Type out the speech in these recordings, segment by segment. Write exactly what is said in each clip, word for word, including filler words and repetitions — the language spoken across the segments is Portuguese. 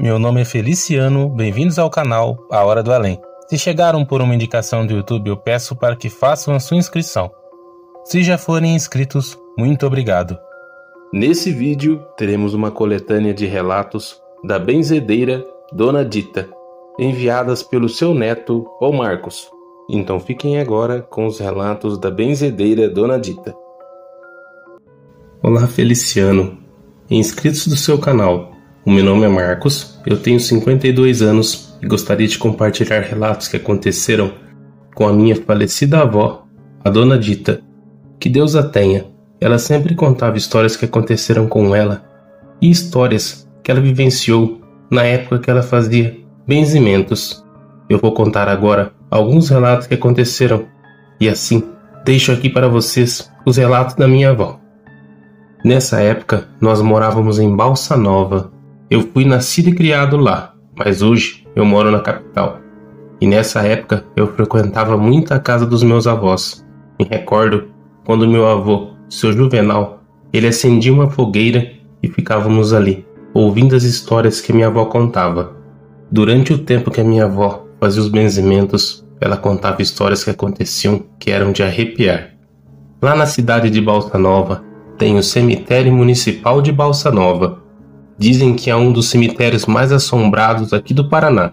Meu nome é Feliciano, bem-vindos ao canal A Hora do Além. Se chegaram por uma indicação do YouTube, eu peço para que façam a sua inscrição. Se já forem inscritos, muito obrigado. Nesse vídeo, teremos uma coletânea de relatos da benzedeira Dona Dita, enviadas pelo seu neto, o Marcos. Então fiquem agora com os relatos da benzedeira Dona Dita. Olá Feliciano, inscritos do seu canal. O meu nome é Marcos, eu tenho cinquenta e dois anos e gostaria de compartilhar relatos que aconteceram com a minha falecida avó, a Dona Dita. Que Deus a tenha. Ela sempre contava histórias que aconteceram com ela e histórias que ela vivenciou na época que ela fazia benzimentos. Eu vou contar agora alguns relatos que aconteceram e assim deixo aqui para vocês os relatos da minha avó. Nessa época nós morávamos em Balsa Nova. Eu fui nascido e criado lá, mas hoje eu moro na capital. E nessa época eu frequentava muito a casa dos meus avós. Me recordo quando meu avô, seu Juvenal, ele acendia uma fogueira e ficávamos ali, ouvindo as histórias que minha avó contava. Durante o tempo que a minha avó fazia os benzimentos, ela contava histórias que aconteciam que eram de arrepiar. Lá na cidade de Balsa Nova, tem o cemitério municipal de Balsa Nova. Dizem que é um dos cemitérios mais assombrados aqui do Paraná.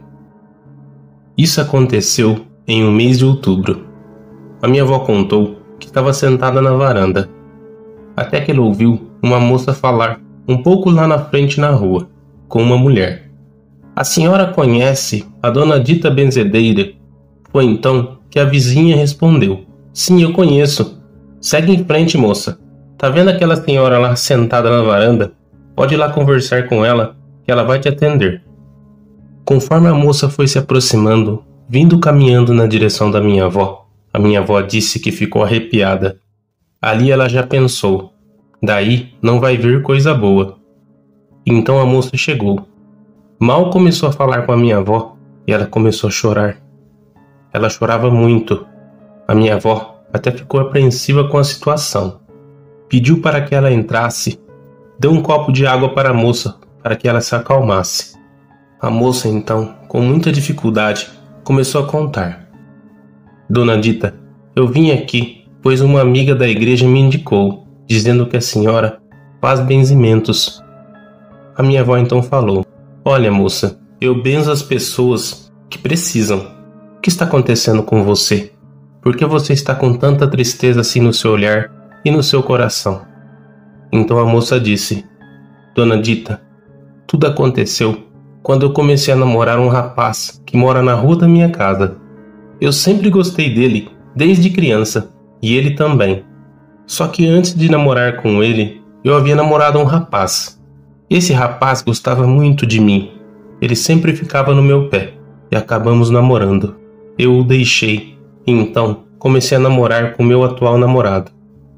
Isso aconteceu em um mês de outubro. A minha avó contou que estava sentada na varanda, até que ela ouviu uma moça falar um pouco lá na frente na rua, com uma mulher. A senhora conhece a Dona Dita benzedeira? Foi então que a vizinha respondeu: sim, eu conheço. Segue em frente, moça. Tá vendo aquela senhora lá sentada na varanda? Pode ir lá conversar com ela, que ela vai te atender. Conforme a moça foi se aproximando, vindo caminhando na direção da minha avó, a minha avó disse que ficou arrepiada. Ali ela já pensou: daí não vai vir coisa boa. Então a moça chegou. Mal começou a falar com a minha avó e ela começou a chorar. Ela chorava muito. A minha avó até ficou apreensiva com a situação. Pediu para que ela entrasse. Deu um copo de água para a moça, para que ela se acalmasse. A moça, então, com muita dificuldade, começou a contar. Dona Dita, eu vim aqui, pois uma amiga da igreja me indicou, dizendo que a senhora faz benzimentos. A minha avó então falou: olha, moça, eu benzo as pessoas que precisam. O que está acontecendo com você? Por que você está com tanta tristeza assim no seu olhar e no seu coração? Então a moça disse: Dona Dita, tudo aconteceu quando eu comecei a namorar um rapaz que mora na rua da minha casa. Eu sempre gostei dele, desde criança, e ele também. Só que antes de namorar com ele, eu havia namorado um rapaz. Esse rapaz gostava muito de mim. Ele sempre ficava no meu pé, e acabamos namorando. Eu o deixei, e então comecei a namorar com meu atual namorado.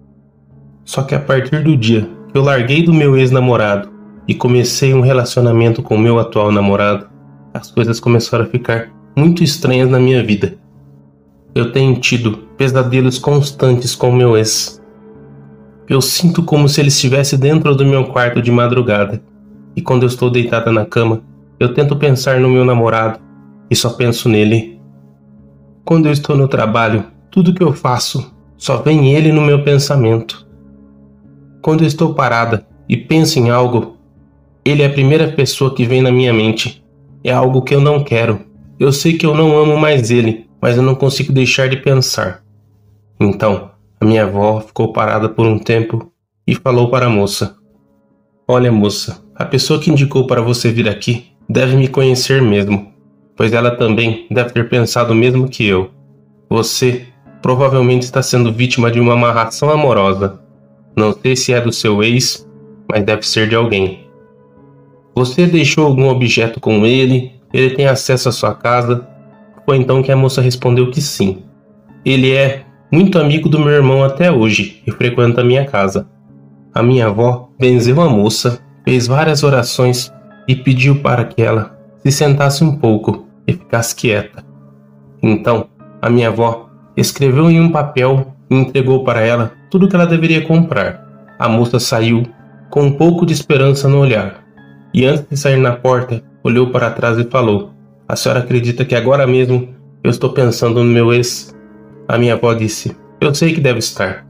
Só que a partir do dia que eu larguei do meu ex-namorado e comecei um relacionamento com o meu atual namorado, as coisas começaram a ficar muito estranhas na minha vida. Eu tenho tido pesadelos constantes com o meu ex. Eu sinto como se ele estivesse dentro do meu quarto de madrugada, e quando eu estou deitada na cama, eu tento pensar no meu namorado e só penso nele. Quando eu estou no trabalho, tudo que eu faço só vem ele no meu pensamento. Quando eu estou parada e penso em algo, ele é a primeira pessoa que vem na minha mente. É algo que eu não quero. Eu sei que eu não amo mais ele, mas eu não consigo deixar de pensar. Então, a minha avó ficou parada por um tempo e falou para a moça: olha, moça, a pessoa que indicou para você vir aqui deve me conhecer mesmo, pois ela também deve ter pensado o mesmo que eu. Você provavelmente está sendo vítima de uma amarração amorosa. Não sei se é do seu ex, mas deve ser de alguém. Você deixou algum objeto com ele? Ele tem acesso à sua casa? Foi então que a moça respondeu que sim. Ele é muito amigo do meu irmão até hoje e frequenta a minha casa. A minha avó benzeu a moça, fez várias orações e pediu para que ela se sentasse um pouco e ficasse quieta. Então, a minha avó escreveu em um papel e entregou para ela tudo o que ela deveria comprar. A moça saiu com um pouco de esperança no olhar, e antes de sair na porta, olhou para trás e falou: "A senhora acredita que agora mesmo eu estou pensando no meu ex?" A minha avó disse: "Eu sei que deve estar."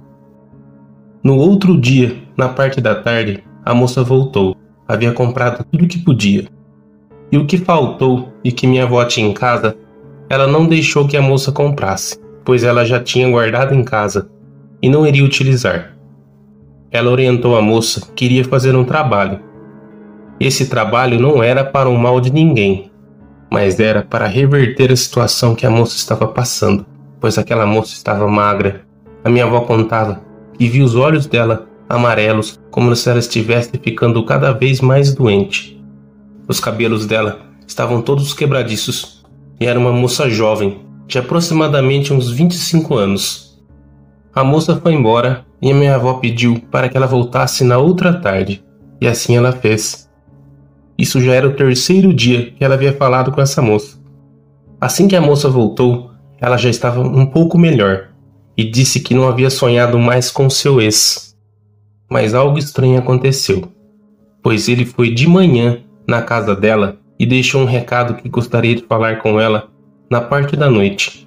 No outro dia, na parte da tarde, a moça voltou. Havia comprado tudo o que podia. E o que faltou e que minha avó tinha em casa, ela não deixou que a moça comprasse, pois ela já tinha guardado em casa e não iria utilizar. Ela orientou a moça que iria fazer um trabalho. Esse trabalho não era para o mal de ninguém, mas era para reverter a situação que a moça estava passando, pois aquela moça estava magra. A minha avó contava que via os olhos dela amarelos, como se ela estivesse ficando cada vez mais doente. Os cabelos dela estavam todos quebradiços e era uma moça jovem, de aproximadamente uns vinte e cinco anos. A moça foi embora e a minha avó pediu para que ela voltasse na outra tarde, e assim ela fez. Isso já era o terceiro dia que ela havia falado com essa moça. Assim que a moça voltou, ela já estava um pouco melhor e disse que não havia sonhado mais com seu ex. Mas algo estranho aconteceu, pois ele foi de manhã na casa dela e deixou um recado que gostaria de falar com ela na parte da noite.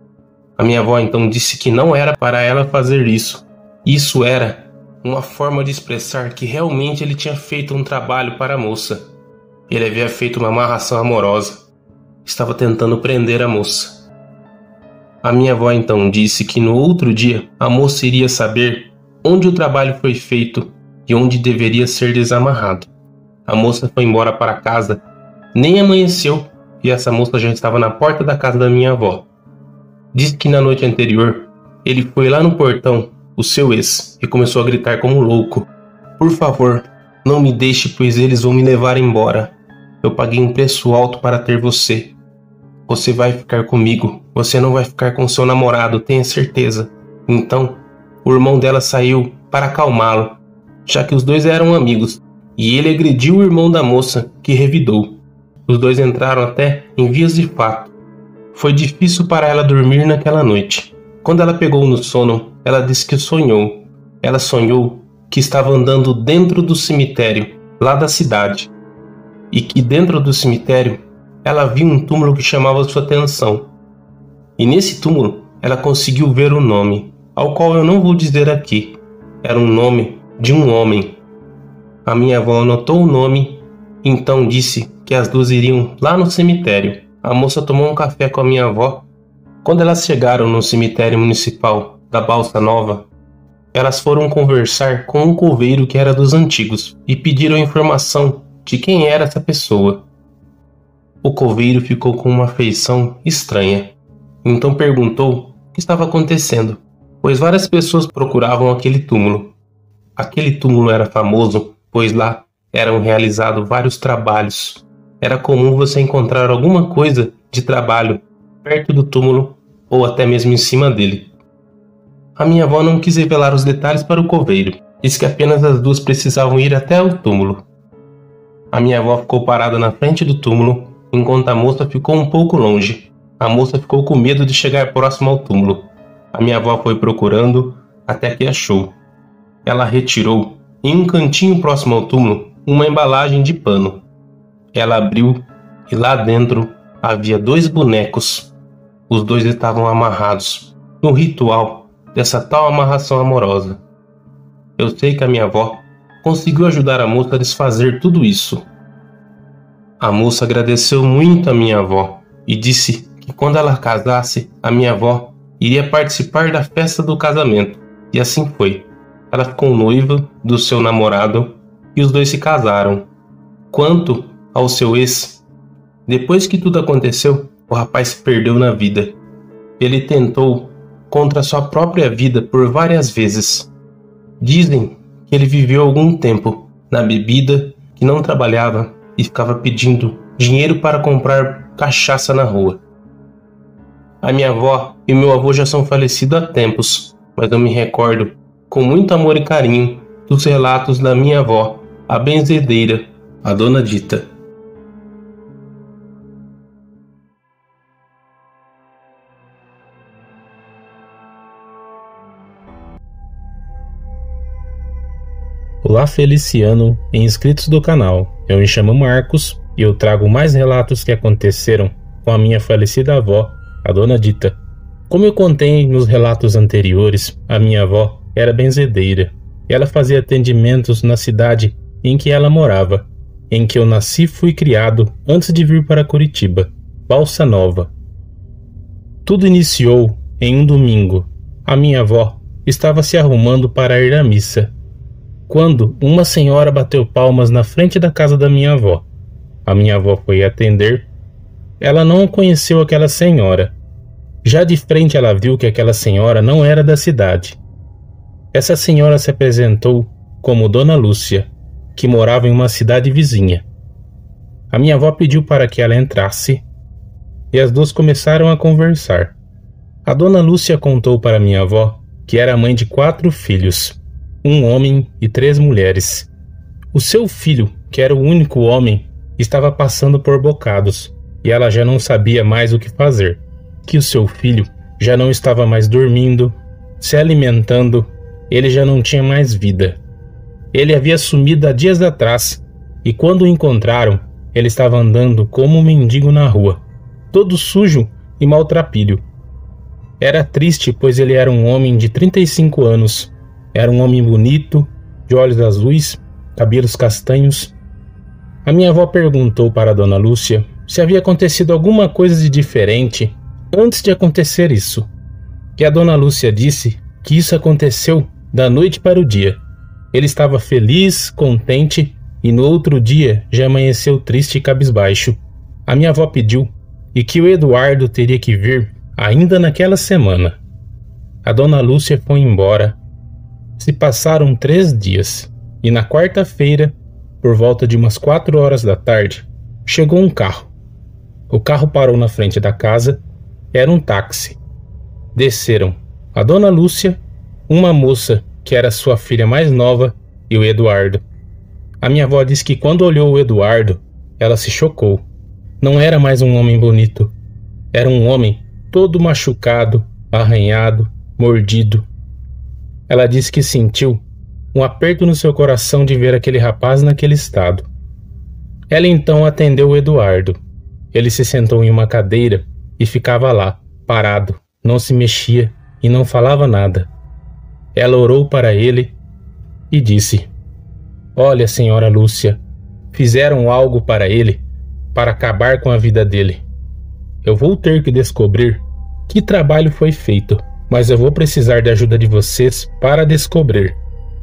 A minha avó então disse que não era para ela fazer isso. Isso era uma forma de expressar que realmente ele tinha feito um trabalho para a moça. Ele havia feito uma amarração amorosa. Estava tentando prender a moça. A minha avó então disse que no outro dia a moça iria saber onde o trabalho foi feito e onde deveria ser desamarrado. A moça foi embora para casa, nem amanheceu e essa moça já estava na porta da casa da minha avó. Disse que na noite anterior ele foi lá no portão, o seu ex, e começou a gritar como louco: "Por favor, não me deixe, pois eles vão me levar embora. Eu paguei um preço alto para ter você. Você vai ficar comigo, você não vai ficar com seu namorado, tenha certeza." Então, o irmão dela saiu para acalmá-lo, já que os dois eram amigos, e ele agrediu o irmão da moça, que revidou. Os dois entraram até em vias de fato. Foi difícil para ela dormir naquela noite. Quando ela pegou no sono, ela disse que sonhou. Ela sonhou que estava andando dentro do cemitério, lá da cidade, e que dentro do cemitério ela viu um túmulo que chamava sua atenção. E nesse túmulo ela conseguiu ver o nome, ao qual eu não vou dizer aqui. Era um nome de um homem. A minha avó anotou o nome, então disse que as duas iriam lá no cemitério. A moça tomou um café com a minha avó. Quando elas chegaram no cemitério municipal da Balsa Nova, elas foram conversar com um coveiro que era dos antigos e pediram informação de quem era essa pessoa. O coveiro ficou com uma feição estranha, então perguntou o que estava acontecendo, pois várias pessoas procuravam aquele túmulo. Aquele túmulo era famoso, pois lá eram realizados vários trabalhos. Era comum você encontrar alguma coisa de trabalho perto do túmulo ou até mesmo em cima dele. A minha avó não quis revelar os detalhes para o coveiro, disse que apenas as duas precisavam ir até o túmulo. A minha avó ficou parada na frente do túmulo, enquanto a moça ficou um pouco longe. A moça ficou com medo de chegar próximo ao túmulo. A minha avó foi procurando até que achou. Ela retirou, em um cantinho próximo ao túmulo, uma embalagem de pano. Ela abriu e lá dentro havia dois bonecos. Os dois estavam amarrados, no ritual dessa tal amarração amorosa. Eu sei que a minha avó conseguiu ajudar a moça a desfazer tudo isso. A moça agradeceu muito a minha avó e disse que quando ela casasse, a minha avó iria participar da festa do casamento. E assim foi. Ela ficou noiva do seu namorado e os dois se casaram. Quanto ao seu ex, depois que tudo aconteceu, o rapaz se perdeu na vida. Ele tentou contra sua própria vida por várias vezes. Dizem que ele viveu algum tempo na bebida, que não trabalhava e ficava pedindo dinheiro para comprar cachaça na rua. A minha avó e meu avô já são falecidos há tempos, mas eu me recordo com muito amor e carinho dos relatos da minha avó, a benzedeira, a dona Dita. Olá Feliciano e inscritos do canal, eu me chamo Marcos e eu trago mais relatos que aconteceram com a minha falecida avó, a Dona Dita. Como eu contei nos relatos anteriores, a minha avó era benzedeira. Ela fazia atendimentos na cidade em que ela morava, em que eu nasci e fui criado antes de vir para Curitiba, Balsa Nova. Tudo iniciou em um domingo. A minha avó estava se arrumando para ir à missa, quando uma senhora bateu palmas na frente da casa da minha avó. A minha avó foi atender. Ela não conheceu aquela senhora. Já de frente ela viu que aquela senhora não era da cidade. Essa senhora se apresentou como Dona Lúcia, que morava em uma cidade vizinha. A minha avó pediu para que ela entrasse e as duas começaram a conversar. A Dona Lúcia contou para minha avó que era mãe de quatro filhos, um homem e três mulheres. O seu filho, que era o único homem, estava passando por bocados e ela já não sabia mais o que fazer. Que o seu filho já não estava mais dormindo, se alimentando, ele já não tinha mais vida. Ele havia sumido há dias atrás e quando o encontraram, ele estava andando como um mendigo na rua, todo sujo e maltrapilho. Era triste, pois ele era um homem de trinta e cinco anos. Era um homem bonito, de olhos azuis, cabelos castanhos. A minha avó perguntou para a Dona Lúcia se havia acontecido alguma coisa de diferente antes de acontecer isso. E a Dona Lúcia disse que isso aconteceu da noite para o dia. Ele estava feliz, contente, e no outro dia já amanheceu triste e cabisbaixo. A minha avó pediu e que o Eduardo teria que vir ainda naquela semana. A Dona Lúcia foi embora. Se passaram três dias, e na quarta-feira, por volta de umas quatro horas da tarde, chegou um carro. O carro parou na frente da casa. Era um táxi. Desceram a Dona Lúcia, uma moça que era sua filha mais nova e o Eduardo. A minha avó disse que quando olhou o Eduardo, ela se chocou. Não era mais um homem bonito. Era um homem todo machucado, arranhado, mordido. Ela disse que sentiu um aperto no seu coração de ver aquele rapaz naquele estado. Ela então atendeu o Eduardo. Ele se sentou em uma cadeira e ficava lá, parado, não se mexia e não falava nada. Ela orou para ele e disse: "Olha, senhora Lúcia, fizeram algo para ele, para acabar com a vida dele. Eu vou ter que descobrir que trabalho foi feito, mas eu vou precisar da ajuda de vocês para descobrir."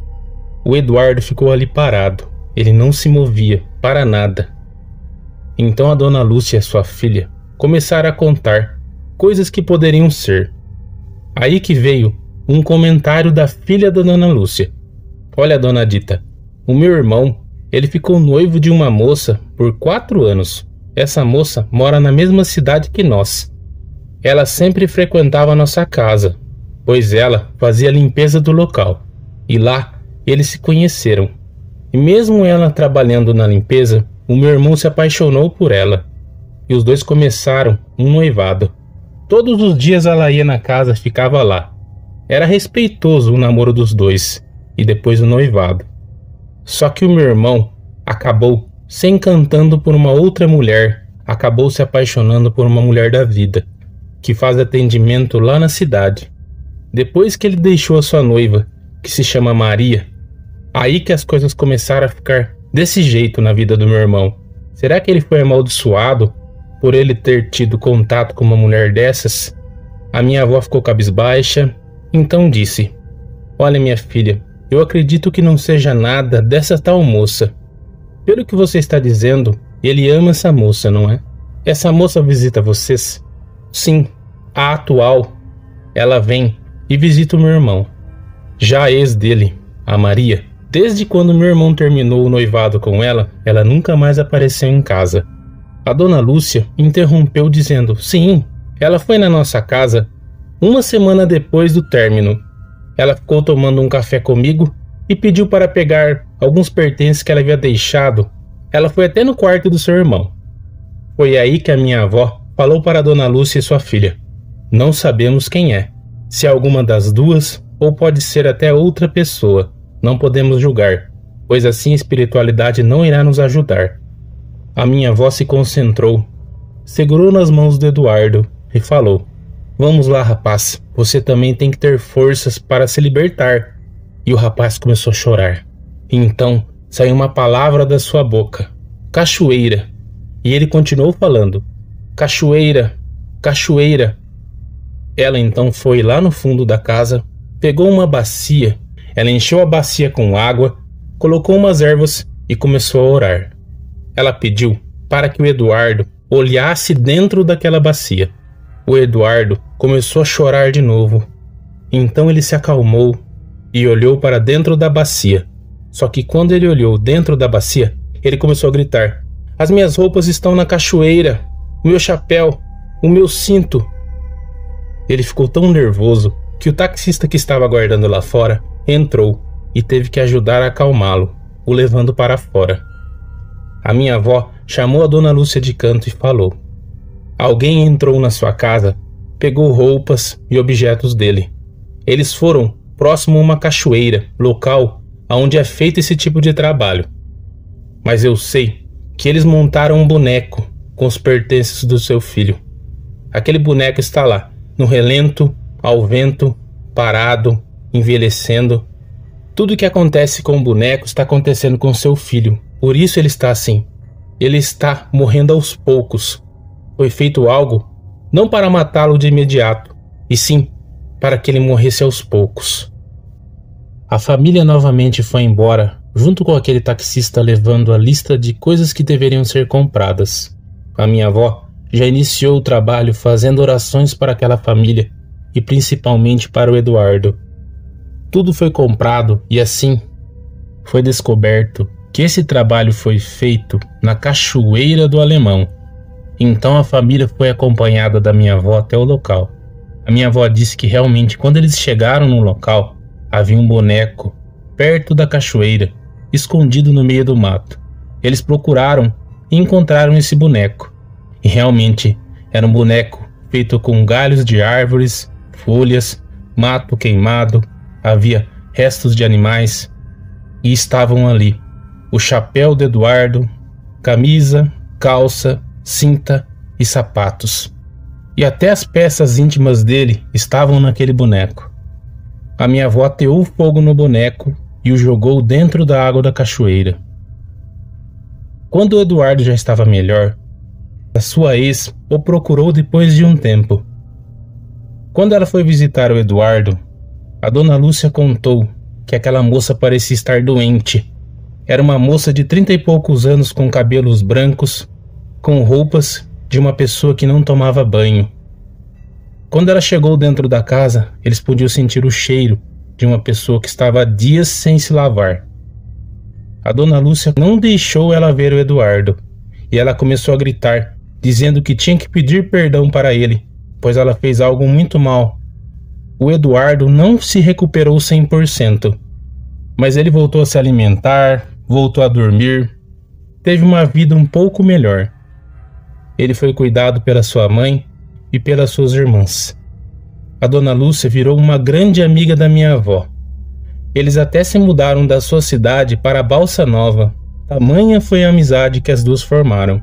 O Eduardo ficou ali parado, ele não se movia para nada. Então a Dona Lúcia, sua filha, começaram a contar coisas que poderiam ser. Aí que veio um comentário da filha da Dona Lúcia. "Olha, Dona Dita, o meu irmão, ele ficou noivo de uma moça por quatro anos. Essa moça mora na mesma cidade que nós. Ela sempre frequentava a nossa casa, pois ela fazia a limpeza do local. E lá eles se conheceram. E mesmo ela trabalhando na limpeza, o meu irmão se apaixonou por ela. E os dois começaram um noivado. Todos os dias ela ia na casa, ficava lá. Era respeitoso o namoro dos dois, e depois o noivado. Só que o meu irmão acabou se encantando por uma outra mulher, acabou se apaixonando por uma mulher da vida, que faz atendimento lá na cidade. Depois que ele deixou a sua noiva, que se chama Maria, aí que as coisas começaram a ficar desse jeito na vida do meu irmão. Será que ele foi amaldiçoado por ele ter tido contato com uma mulher dessas? A minha avó ficou cabisbaixa, então disse: "Olha, minha filha, eu acredito que não seja nada dessa tal moça. Pelo que você está dizendo, ele ama essa moça, não é? Essa moça visita vocês?" "Sim, a atual. Ela vem e visita o meu irmão. Já a ex dele, a Maria, desde quando meu irmão terminou o noivado com ela, ela nunca mais apareceu em casa." A Dona Lúcia interrompeu dizendo: "Sim, ela foi na nossa casa uma semana depois do término. Ela ficou tomando um café comigo e pediu para pegar alguns pertences que ela havia deixado. Ela foi até no quarto do seu irmão. Foi aí que a minha avó falou para a Dona Lúcia e sua filha: Não sabemos quem é, se é alguma das duas ou pode ser até outra pessoa. Não podemos julgar, pois assim a espiritualidade não irá nos ajudar." A minha avó se concentrou, segurou nas mãos do Eduardo e falou: "Vamos lá, rapaz, você também tem que ter forças para se libertar." E o rapaz começou a chorar. E então saiu uma palavra da sua boca: "Cachoeira." E ele continuou falando: "Cachoeira, cachoeira." Ela então foi lá no fundo da casa, pegou uma bacia, ela encheu a bacia com água, colocou umas ervas e começou a orar. Ela pediu para que o Eduardo olhasse dentro daquela bacia. O Eduardo começou a chorar de novo. Então ele se acalmou e olhou para dentro da bacia. Só que quando ele olhou dentro da bacia, ele começou a gritar: "As minhas roupas estão na cachoeira, o meu chapéu, o meu cinto." Ele ficou tão nervoso que o taxista que estava aguardando lá fora entrou e teve que ajudar a acalmá-lo, o levando para fora. A minha avó chamou a dona Lúcia de canto e falou: "Alguém entrou na sua casa, pegou roupas e objetos dele. Eles foram próximo a uma cachoeira, local onde é feito esse tipo de trabalho. Mas eu sei que eles montaram um boneco com os pertences do seu filho. Aquele boneco está lá, no relento, ao vento, parado, envelhecendo. Tudo que acontece com o boneco está acontecendo com seu filho. Por isso ele está assim. Ele está morrendo aos poucos. Foi feito algo não para matá-lo de imediato, e sim para que ele morresse aos poucos." A família novamente foi embora, junto com aquele taxista levando a lista de coisas que deveriam ser compradas. A minha avó já iniciou o trabalho fazendo orações para aquela família e principalmente para o Eduardo. Tudo foi comprado e assim foi descoberto que esse trabalho foi feito na Cachoeira do Alemão. Então a família foi acompanhada da minha avó até o local. A minha avó disse que realmente quando eles chegaram no local, havia um boneco perto da cachoeira, escondido no meio do mato. Eles procuraram e encontraram esse boneco. E realmente era um boneco feito com galhos de árvores, folhas, mato queimado, havia restos de animais e estavam ali o chapéu de Eduardo, camisa, calça, cinta e sapatos. E até as peças íntimas dele estavam naquele boneco. A minha avó ateou fogo no boneco e o jogou dentro da água da cachoeira. Quando o Eduardo já estava melhor, a sua ex o procurou depois de um tempo. Quando ela foi visitar o Eduardo, a dona Lúcia contou que aquela moça parecia estar doente. Era uma moça de trinta e poucos anos com cabelos brancos, com roupas de uma pessoa que não tomava banho. Quando ela chegou dentro da casa, eles podiam sentir o cheiro de uma pessoa que estava há dias sem se lavar. A dona Lúcia não deixou ela ver o Eduardo, e ela começou a gritar, dizendo que tinha que pedir perdão para ele, pois ela fez algo muito mal. O Eduardo não se recuperou cem por cento, mas ele voltou a se alimentar, voltou a dormir, teve uma vida um pouco melhor. Ele foi cuidado pela sua mãe e pelas suas irmãs. A dona Lúcia virou uma grande amiga da minha avó. Eles até se mudaram da sua cidade para Balsa Nova. Tamanha foi a amizade que as duas formaram.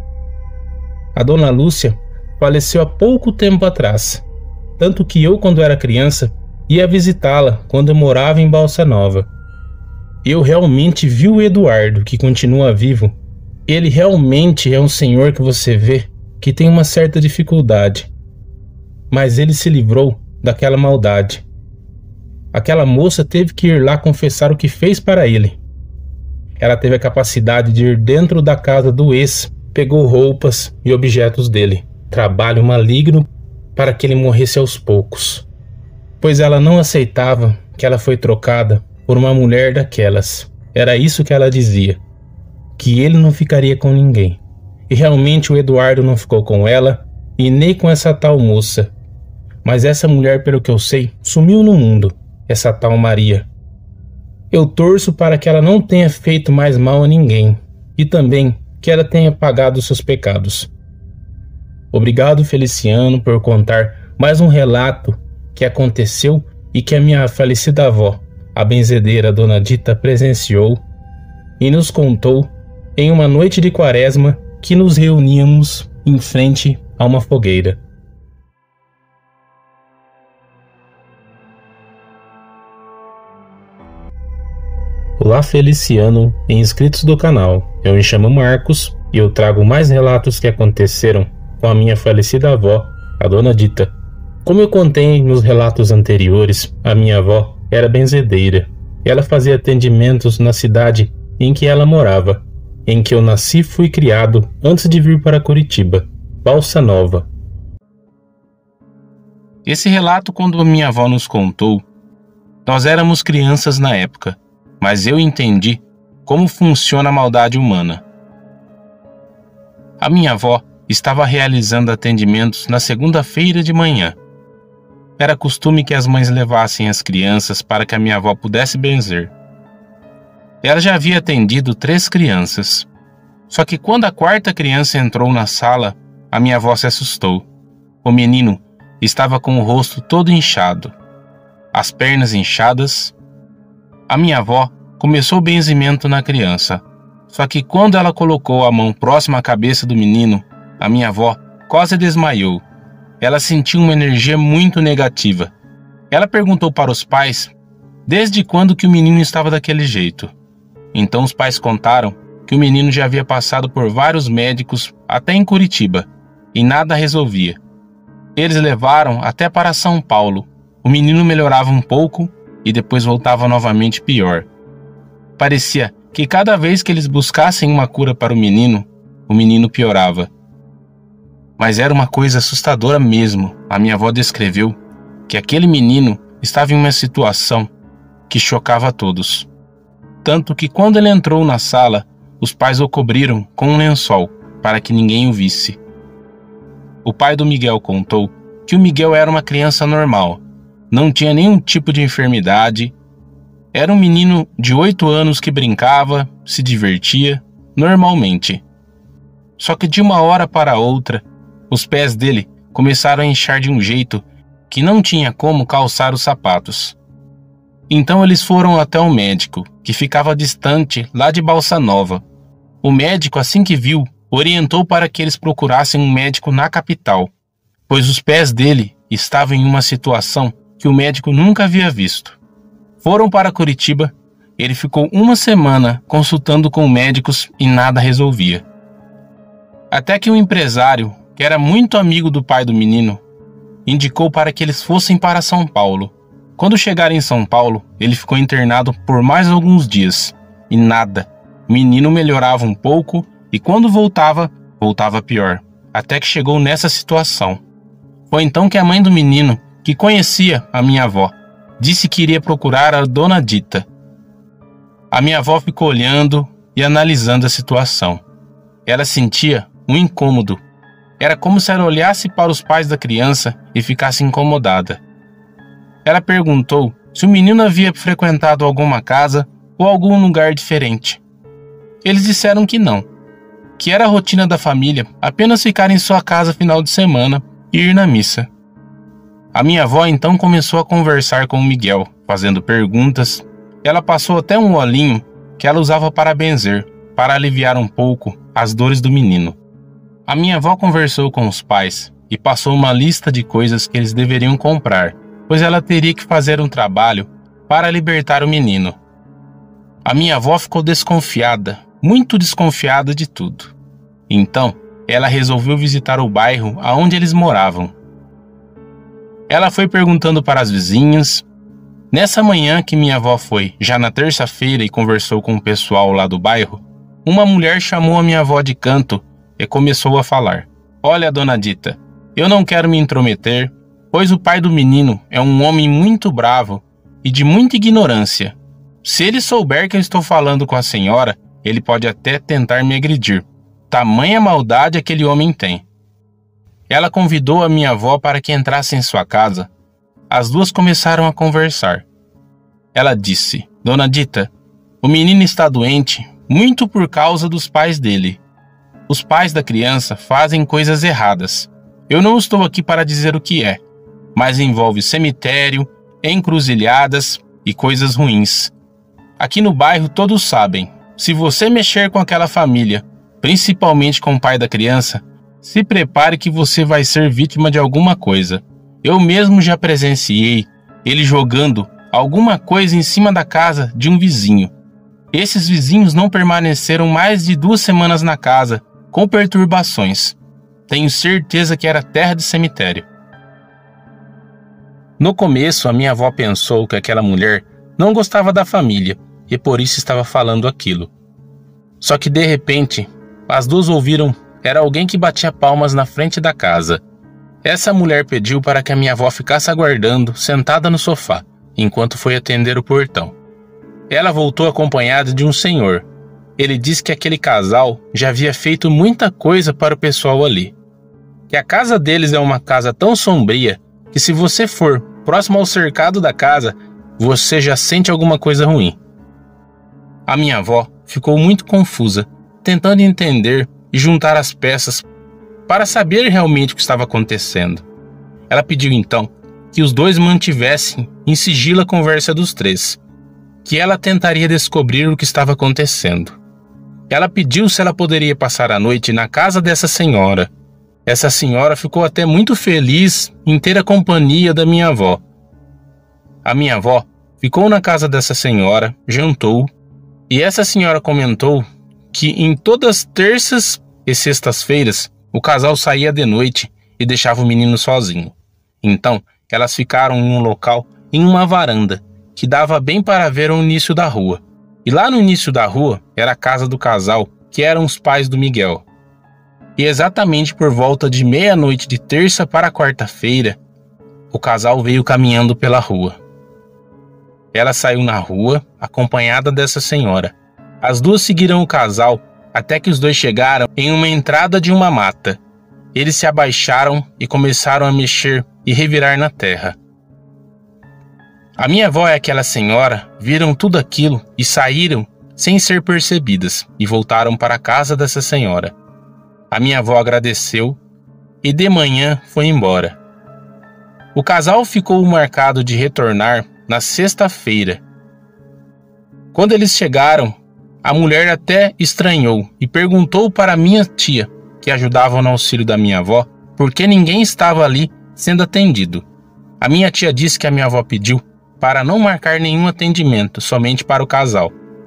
A dona Lúcia faleceu há pouco tempo atrás, tanto que eu, quando era criança, ia visitá-la quando eu morava em Balsa Nova. Eu realmente vi o Eduardo, que continua vivo. Ele realmente é um senhor que você vê que tem uma certa dificuldade, mas ele se livrou daquela maldade. Aquela moça teve que ir lá confessar o que fez para ele. Ela teve a capacidade de ir dentro da casa do ex, pegou roupas e objetos dele. Trabalho maligno para que ele morresse aos poucos, pois ela não aceitava que ela foi trocada por uma mulher daquelas. Era isso que ela dizia, que ele não ficaria com ninguém. E realmente o Eduardo não ficou com ela e nem com essa tal moça. Mas essa mulher, pelo que eu sei, sumiu no mundo, essa tal Maria. Eu torço para que ela não tenha feito mais mal a ninguém e também que ela tenha pagado os seus pecados. Obrigado, Feliciano, por contar mais um relato que aconteceu e que a minha falecida avó, a benzedeira Dona Dita, presenciou e nos contou em uma noite de quaresma que nos reuníamos em frente a uma fogueira. Olá Feliciano e inscritos do canal, eu me chamo Marcos e eu trago mais relatos que aconteceram com a minha falecida avó, a Dona Dita. Como eu contei nos relatos anteriores, a minha avó era benzedeira. Ela fazia atendimentos na cidade em que ela morava, em que eu nasci e fui criado antes de vir para Curitiba, Balsa Nova. Esse relato, quando a minha avó nos contou, nós éramos crianças na época, mas eu entendi como funciona a maldade humana. A minha avó estava realizando atendimentos na segunda-feira de manhã. Era costume que as mães levassem as crianças para que a minha avó pudesse benzer. Ela já havia atendido três crianças. Só que quando a quarta criança entrou na sala, a minha avó se assustou. O menino estava com o rosto todo inchado, as pernas inchadas. A minha avó começou o benzimento na criança. Só que quando ela colocou a mão próxima à cabeça do menino, a minha avó quase desmaiou. Ela sentiu uma energia muito negativa. Ela perguntou para os pais desde quando que o menino estava daquele jeito. Então os pais contaram que o menino já havia passado por vários médicos até em Curitiba e nada resolvia. Eles levaram até para São Paulo. O menino melhorava um pouco e depois voltava novamente pior. Parecia que cada vez que eles buscassem uma cura para o menino, o menino piorava. Mas era uma coisa assustadora mesmo. A minha avó descreveu que aquele menino estava em uma situação que chocava a todos. Tanto que quando ele entrou na sala, os pais o cobriram com um lençol para que ninguém o visse. O pai do Miguel contou que o Miguel era uma criança normal, não tinha nenhum tipo de enfermidade, era um menino de oito anos que brincava, se divertia normalmente. Só que de uma hora para outra, os pés dele começaram a inchar de um jeito que não tinha como calçar os sapatos. Então eles foram até um médico, que ficava distante lá de Balsa Nova. O médico, assim que viu, orientou para que eles procurassem um médico na capital, pois os pés dele estavam em uma situação que o médico nunca havia visto. Foram para Curitiba, ele ficou uma semana consultando com médicos e nada resolvia. Até que um empresário, que era muito amigo do pai do menino, indicou para que eles fossem para São Paulo. Quando chegaram em São Paulo, ele ficou internado por mais alguns dias, e nada. O menino melhorava um pouco, e quando voltava, voltava pior, até que chegou nessa situação. Foi então que a mãe do menino, que conhecia a minha avó, disse que iria procurar a Dona Dita. A minha avó ficou olhando e analisando a situação. Ela sentia um incômodo. Era como se ela olhasse para os pais da criança e ficasse incomodada. Ela perguntou se o menino havia frequentado alguma casa ou algum lugar diferente. Eles disseram que não, que era a rotina da família apenas ficar em sua casa final de semana e ir na missa. A minha avó então começou a conversar com o Miguel, fazendo perguntas. Ela passou até um olhinho que ela usava para benzer, para aliviar um pouco as dores do menino. A minha avó conversou com os pais e passou uma lista de coisas que eles deveriam comprar, pois ela teria que fazer um trabalho para libertar o menino. A minha avó ficou desconfiada, muito desconfiada de tudo. Então, ela resolveu visitar o bairro aonde eles moravam. Ela foi perguntando para as vizinhas. Nessa manhã que minha avó foi, já na terça-feira, e conversou com o pessoal lá do bairro, uma mulher chamou a minha avó de canto e começou a falar. Olha, Dona Dita, eu não quero me intrometer, pois o pai do menino é um homem muito bravo e de muita ignorância. Se ele souber que eu estou falando com a senhora, ele pode até tentar me agredir. Tamanha maldade aquele homem tem. Ela convidou a minha avó para que entrasse em sua casa. As duas começaram a conversar. Ela disse, Dona Dita, o menino está doente muito por causa dos pais dele. Os pais da criança fazem coisas erradas. Eu não estou aqui para dizer o que é, mas envolve cemitério, encruzilhadas e coisas ruins. Aqui no bairro todos sabem, se você mexer com aquela família, principalmente com o pai da criança, se prepare que você vai ser vítima de alguma coisa. Eu mesmo já presenciei ele jogando alguma coisa em cima da casa de um vizinho. Esses vizinhos não permaneceram mais de duas semanas na casa, com perturbações. Tenho certeza que era terra de cemitério. No começo, a minha avó pensou que aquela mulher não gostava da família e por isso estava falando aquilo. Só que de repente, as duas ouviram, era alguém que batia palmas na frente da casa. Essa mulher pediu para que a minha avó ficasse aguardando, sentada no sofá, enquanto foi atender o portão. Ela voltou acompanhada de um senhor. Ele disse que aquele casal já havia feito muita coisa para o pessoal ali. Que a casa deles é uma casa tão sombria que se você for próximo ao cercado da casa, você já sente alguma coisa ruim. A minha avó ficou muito confusa, tentando entender e juntar as peças para saber realmente o que estava acontecendo. Ela pediu então que os dois mantivessem em sigilo a conversa dos três, que ela tentaria descobrir o que estava acontecendo. Ela pediu se ela poderia passar a noite na casa dessa senhora. Essa senhora ficou até muito feliz em ter a companhia da minha avó. A minha avó ficou na casa dessa senhora, jantou, e essa senhora comentou que em todas as terças e sextas-feiras o casal saía de noite e deixava o menino sozinho. Então, elas ficaram em um local, em uma varanda, que dava bem para ver o início da rua. E lá no início da rua era a casa do casal, que eram os pais do Miguel. E exatamente por volta de meia-noite de terça para quarta-feira, o casal veio caminhando pela rua. Ela saiu na rua, acompanhada dessa senhora. As duas seguiram o casal até que os dois chegaram em uma entrada de uma mata. Eles se abaixaram e começaram a mexer e revirar na terra. A minha avó e aquela senhora viram tudo aquilo e saíram sem ser percebidas e voltaram para a casa dessa senhora. A minha avó agradeceu e de manhã foi embora. O casal ficou marcado de retornar na sexta-feira. Quando eles chegaram, a mulher até estranhou e perguntou para minha tia, que ajudava no auxílio da minha avó, por que ninguém estava ali sendo atendido. A minha tia disse que a minha avó pediu para não marcar nenhum atendimento, somente para o casal.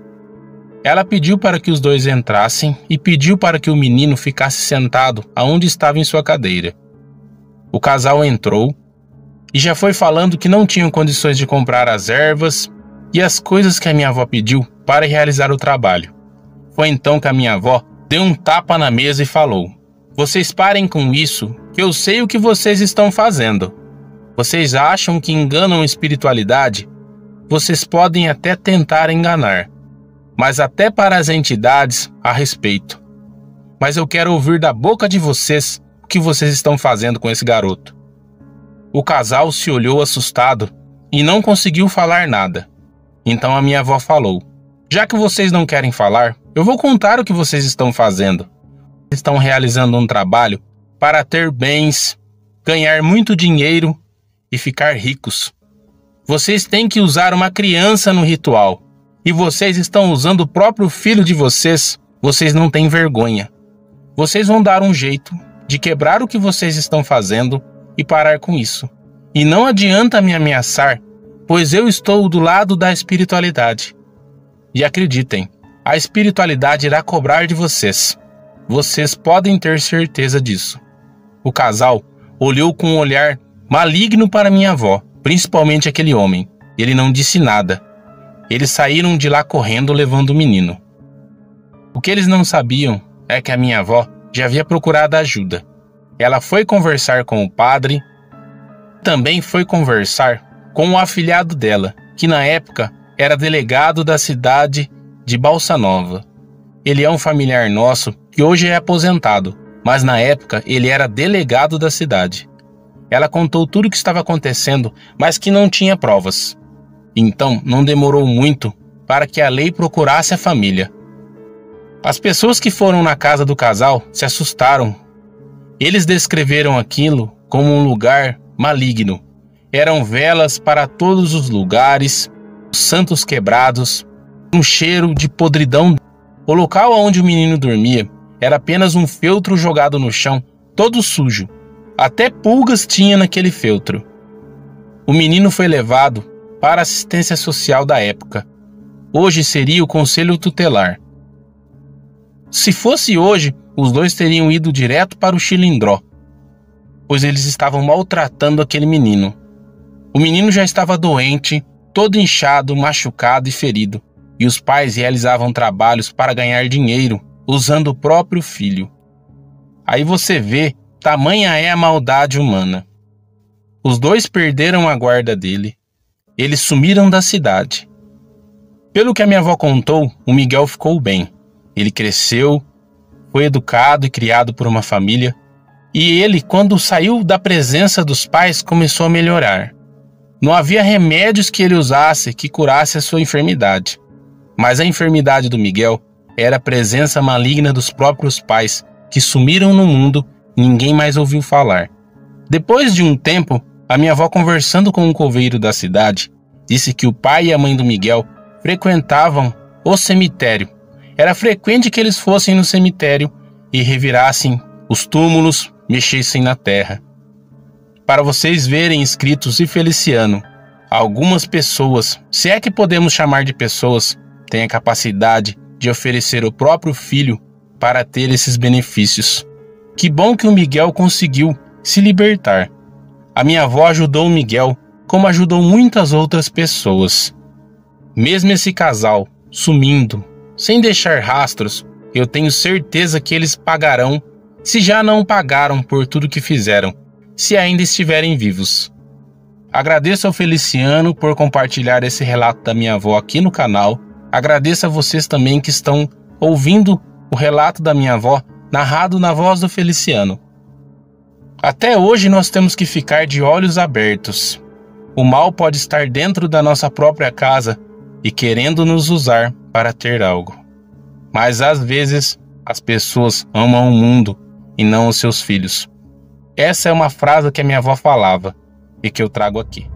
Ela pediu para que os dois entrassem e pediu para que o menino ficasse sentado aonde estava em sua cadeira. O casal entrou e já foi falando que não tinham condições de comprar as ervas e as coisas que a minha avó pediu para realizar o trabalho. Foi então que a minha avó deu um tapa na mesa e falou: "Vocês parem com isso, que eu sei o que vocês estão fazendo. Vocês acham que enganam a espiritualidade? Vocês podem até tentar enganar, mas até para as entidades há respeito. Mas eu quero ouvir da boca de vocês o que vocês estão fazendo com esse garoto." O casal se olhou assustado e não conseguiu falar nada. Então a minha avó falou: "Já que vocês não querem falar, eu vou contar o que vocês estão fazendo. Estão realizando um trabalho para ter bens, ganhar muito dinheiro e ficar ricos. Vocês têm que usar uma criança no ritual. E vocês estão usando o próprio filho de vocês. Vocês não têm vergonha. Vocês vão dar um jeito de quebrar o que vocês estão fazendo e parar com isso. E não adianta me ameaçar, pois eu estou do lado da espiritualidade. E acreditem, a espiritualidade irá cobrar de vocês. Vocês podem ter certeza disso." O casal olhou com um olhar maligno para minha avó, principalmente aquele homem. Ele não disse nada. Eles saíram de lá correndo levando o menino. O que eles não sabiam é que a minha avó já havia procurado ajuda. Ela foi conversar com o padre, também foi conversar com o afilhado dela, que na época era delegado da cidade de Balsa Nova. Ele é um familiar nosso que hoje é aposentado, mas na época ele era delegado da cidade. Ela contou tudo o que estava acontecendo, mas que não tinha provas. Então não demorou muito para que a lei procurasse a família. As pessoas que foram na casa do casal se assustaram. Eles descreveram aquilo como um lugar maligno. Eram velas para todos os lugares, santos quebrados, um cheiro de podridão. O local onde o menino dormia era apenas um feltro jogado no chão, todo sujo. Até pulgas tinha naquele feltro. O menino foi levado para a assistência social da época. Hoje seria o conselho tutelar. Se fosse hoje, os dois teriam ido direto para o Chilindró, pois eles estavam maltratando aquele menino. O menino já estava doente, todo inchado, machucado e ferido, e os pais realizavam trabalhos para ganhar dinheiro, usando o próprio filho. Aí você vê, tamanha é a maldade humana. Os dois perderam a guarda dele. Eles sumiram da cidade. Pelo que a minha avó contou, o Miguel ficou bem. Ele cresceu, foi educado e criado por uma família, e ele, quando saiu da presença dos pais, começou a melhorar. Não havia remédios que ele usasse que curasse a sua enfermidade. Mas a enfermidade do Miguel era a presença maligna dos próprios pais, que sumiram no mundo e ninguém mais ouviu falar. Depois de um tempo, a minha avó, conversando com um coveiro da cidade, disse que o pai e a mãe do Miguel frequentavam o cemitério. Era frequente que eles fossem no cemitério e revirassem os túmulos, mexessem na terra. Para vocês verem, inscritos e Feliciano, algumas pessoas, se é que podemos chamar de pessoas, têm a capacidade de oferecer o próprio filho para ter esses benefícios. Que bom que o Miguel conseguiu se libertar. A minha avó ajudou o Miguel, como ajudou muitas outras pessoas. Mesmo esse casal sumindo, sem deixar rastros, eu tenho certeza que eles pagarão, se já não pagaram por tudo que fizeram, se ainda estiverem vivos. Agradeço ao Feliciano por compartilhar esse relato da minha avó aqui no canal. Agradeço a vocês também que estão ouvindo o relato da minha avó narrado na voz do Feliciano. Até hoje nós temos que ficar de olhos abertos. O mal pode estar dentro da nossa própria casa e querendo nos usar para ter algo. Mas às vezes as pessoas amam o mundo e não os seus filhos. Essa é uma frase que a minha avó falava e que eu trago aqui.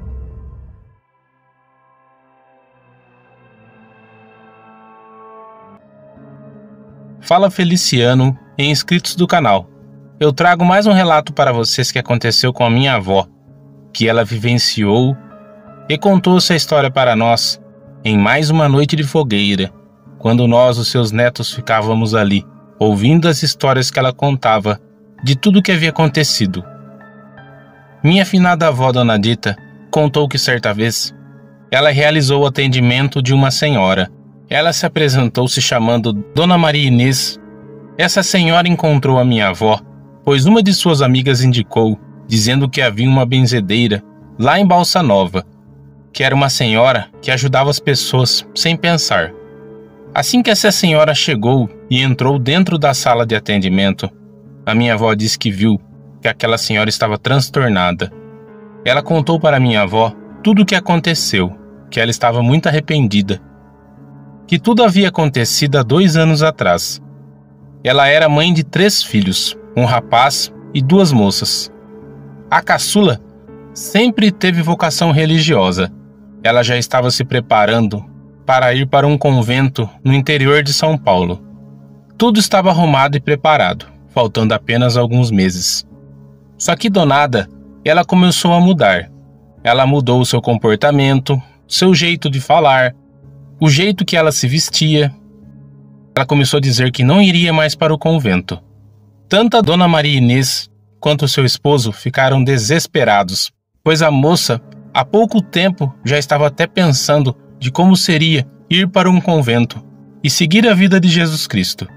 Fala Feliciano e inscritos do canal. Eu trago mais um relato para vocês que aconteceu com a minha avó, que ela vivenciou e contou essa história para nós em mais uma noite de fogueira, quando nós, os seus netos, ficávamos ali, ouvindo as histórias que ela contava de tudo o que havia acontecido. Minha finada avó, Dona Dita, contou que certa vez ela realizou o atendimento de uma senhora. Ela se apresentou se chamando Dona Maria Inês. Essa senhora encontrou a minha avó, pois uma de suas amigas indicou, dizendo que havia uma benzedeira lá em Balsa Nova, que era uma senhora que ajudava as pessoas sem pensar. Assim que essa senhora chegou e entrou dentro da sala de atendimento, a minha avó disse que viu que aquela senhora estava transtornada. Ela contou para minha avó tudo o que aconteceu, que ela estava muito arrependida, que tudo havia acontecido há dois anos atrás. Ela era mãe de três filhos, um rapaz e duas moças. A caçula sempre teve vocação religiosa. Ela já estava se preparando para ir para um convento no interior de São Paulo. Tudo estava arrumado e preparado, faltando apenas alguns meses. Só que do nada, ela começou a mudar. Ela mudou o seu comportamento, seu jeito de falar, o jeito que ela se vestia. Ela começou a dizer que não iria mais para o convento. Tanto a Dona Maria Inês quanto seu esposo ficaram desesperados, pois a moça, há pouco tempo, já estava até pensando de como seria ir para um convento e seguir a vida de Jesus Cristo.